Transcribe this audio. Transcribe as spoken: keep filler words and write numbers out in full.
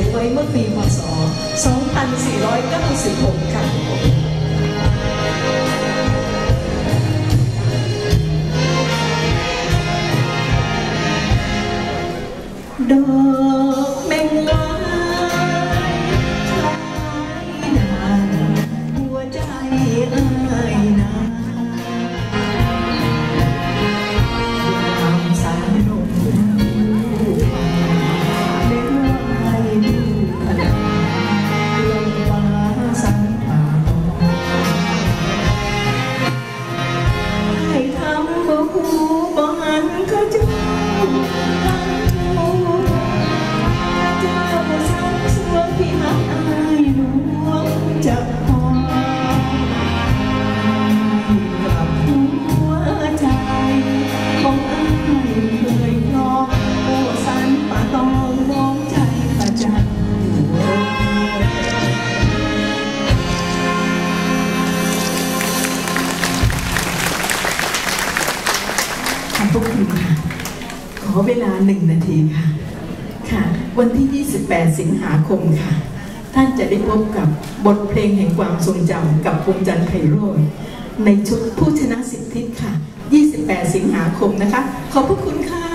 ยงไว้เมื่อปีพ.ศ. สองพันสี่ร้อยเก้าสิบหก ค่ะดอกแมงลายชายนานหัวใจเอ้ยนายามสายลมเล่นไว้ดูพลังลงมาสันป่าให้ทำบ่หูบ่หันก็จะพี่ฮักอายหลวงจะพอกับหัวใจของอายเคยรอโอ้สันป่าตองมองใจประจันขอบคุณค่ะขอเวลาหนึ่งนาทีค่ะค่ะวันที่ยี่สิบแปดสิงหาคมค่ะท่านจะได้พบกับบทเพลงแห่งความทรงจำกับวงจันทร์ไพโรจน์ในชุดผู้ชนะสิบทิศค่ะยี่สิบแปดสิงหาคมนะคะขอบพระคุณค่ะ